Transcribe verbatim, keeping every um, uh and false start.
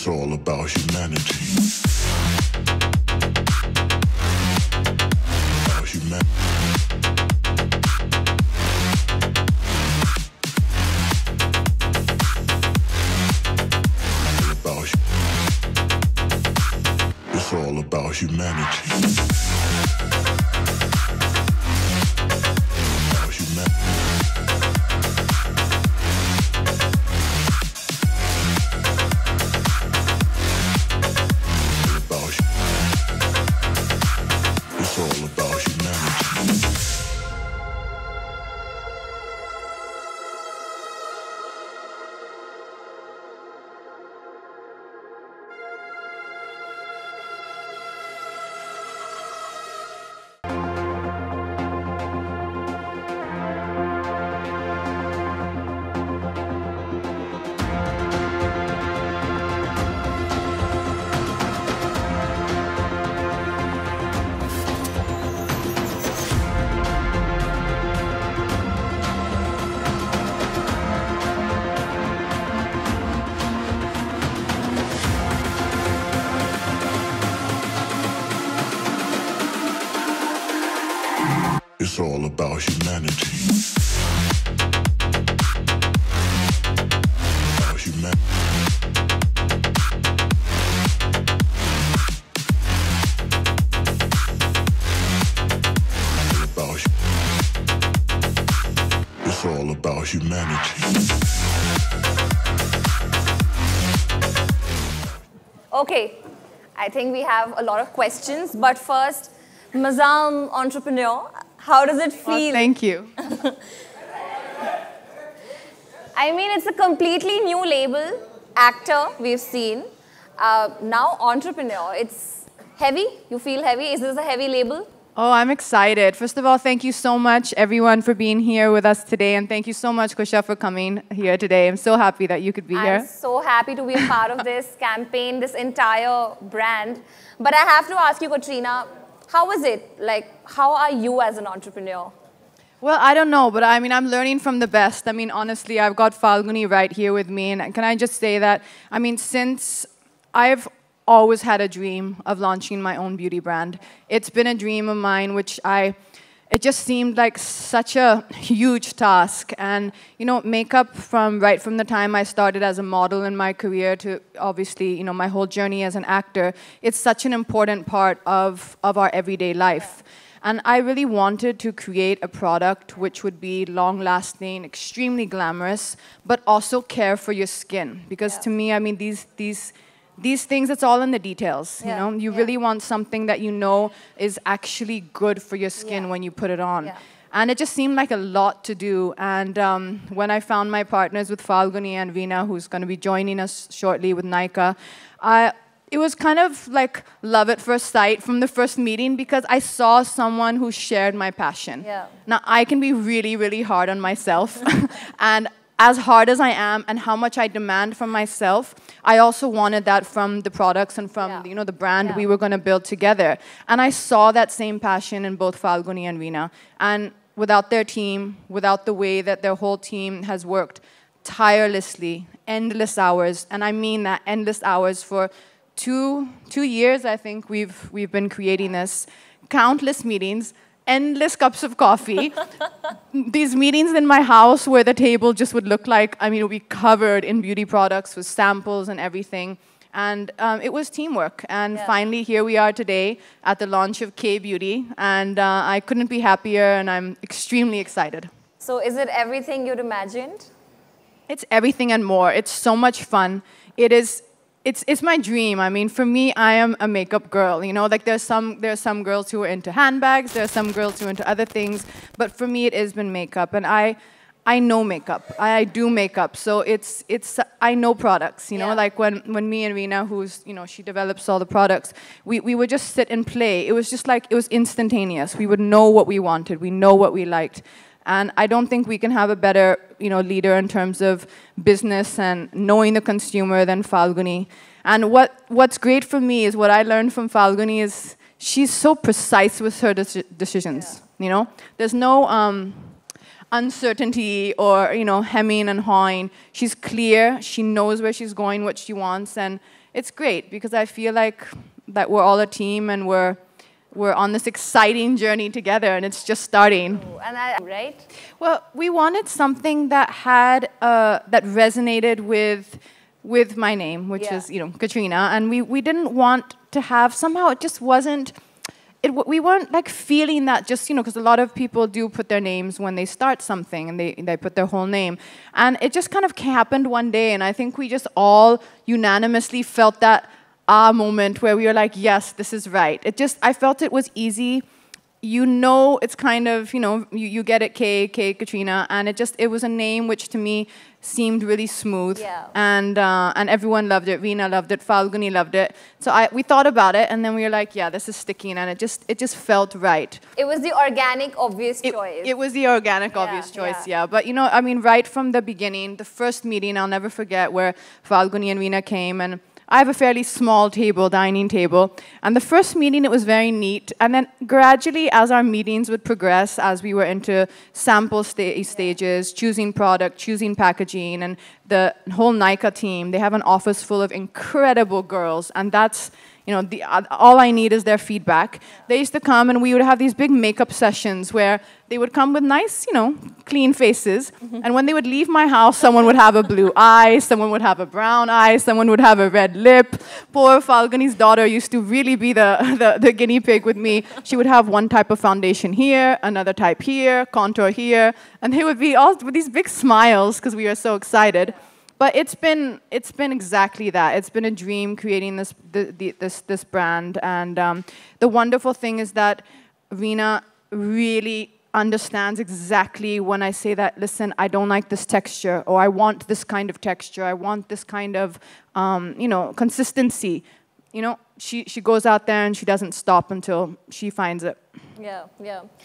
It's all about humanity. About humanity. It's all about humanity. About humanity. It's all about humanity. It's all about humanity. About humanity. About hu- It's all about humanity. Okay, I think we have a lot of questions, but first, Mazam Entrepreneur, how does it feel? Well, thank you. I mean, it's a completely new label, actor, we've seen. Uh, now, entrepreneur, it's heavy? You feel heavy? Is this a heavy label? Oh, I'm excited. First of all, thank you so much, everyone, for being here with us today. And thank you so much, Kusha, for coming here today. I'm so happy that you could be I'm here. I'm so happy to be a part of this campaign, this entire brand. But I have to ask you, Katrina, how is it? Like, how are you as an entrepreneur? Well, I don't know, but I mean, I'm learning from the best. I mean, honestly, I've got Falguni right here with me. And can I just say that, I mean, since I've always had a dream of launching my own beauty brand. It's been a dream of mine, which I, it just seemed like such a huge task. And, you know, makeup from right from the time I started as a model in my career to obviously, you know, my whole journey as an actor, it's such an important part of, of our everyday life. And I really wanted to create a product which would be long-lasting, extremely glamorous, but also care for your skin. Because yeah. to me, I mean, these, these, these things, it's all in the details. Yeah. You know, you yeah. really want something that you know is actually good for your skin yeah. when you put it on. Yeah. And it just seemed like a lot to do. And um, when I found my partners with Falguni and Veena, who's going to be joining us shortly with Nykaa, I, it was kind of like love at first sight from the first meeting because I saw someone who shared my passion. Yeah. Now, I can be really, really hard on myself. And as hard as I am and how much I demand from myself, I also wanted that from the products and from yeah. you know, the brand yeah. we were going to build together. And I saw that same passion in both Falguni and Veena. And without their team, without the way that their whole team has worked tirelessly, endless hours, and I mean that, endless hours for two, two years, I think we've, we've been creating this, countless meetings, endless cups of coffee. These meetings in my house where the table just would look like, I mean, it would be covered in beauty products with samples and everything. And um, it was teamwork. And yeah. finally, here we are today at the launch of K Beauty. And uh, I couldn't be happier, and I'm extremely excited. So is it everything you'd imagined? It's everything and more. It's so much fun. It is It's, it's my dream. I mean, for me, I am a makeup girl. You know, like there's some, there's some girls who are into handbags. There are some girls who are into other things. But for me, it has been makeup. And I, I know makeup. I do makeup. So it's, it's, I know products. You know, yeah. like when, when me and Veena, who's, you know, she develops all the products, we, we would just sit and play. It was just like, it was instantaneous. We would know what we wanted. We know what we liked. And I don't think we can have a better, you know, leader in terms of business and knowing the consumer than Falguni. And what, what's great for me is what I learned from Falguni is she's so precise with her deci decisions, yeah. you know? There's no um, uncertainty or, you know, hemming and hawing. She's clear. She knows where she's going, what she wants. And it's great because I feel like that we're all a team and we're we're on this exciting journey together, and it's just starting. And I, right? Well, we wanted something that had uh, that resonated with with my name, which Yeah. is you know Katrina, and we we didn't want to have somehow it just wasn't. It, w- we weren't like feeling that just, you know, because a lot of people do put their names when they start something and they, they put their whole name. And it just kind of happened one day. And I think we just all unanimously felt that ah moment where we were like, yes, this is right. It just, I felt it was easy. You know, it's kind of, you know, you, you get it, K, K, Katrina. And it just, it was a name which to me seemed really smooth. Yeah. And uh, and everyone loved it. Veena loved it. Falguni loved it. So I we thought about it, and then we were like, yeah, this is sticking, and it just it just felt right. It was the organic, obvious It, choice. it was the organic, Yeah, obvious choice, yeah. yeah. But you know, I mean, right from the beginning, the first meeting, I'll never forget, where Falguni and Veena came, and I have a fairly small table, dining table. And the first meeting, it was very neat. And then gradually, as our meetings would progress, as we were into sample sta stages, choosing product, choosing packaging, and the whole Nykaa team, they have an office full of incredible girls. And that's, you know, the, uh, all I need is their feedback. They used to come and we would have these big makeup sessions where they would come with nice, you know, clean faces. Mm-hmm. And when they would leave my house, someone would have a blue eye, someone would have a brown eye, someone would have a red lip. Poor Falguni's daughter used to really be the, the, the guinea pig with me. She would have one type of foundation here, another type here, contour here. And they would be all with these big smiles because we were so excited. But it's been it's been exactly that. It's been a dream creating this the, the, this this brand, and um, the wonderful thing is that Veena really understands exactly when I say that. Listen, I don't like this texture, or I want this kind of texture. I want this kind of um, you know consistency. You know, she she goes out there and she doesn't stop until she finds it. Yeah, yeah.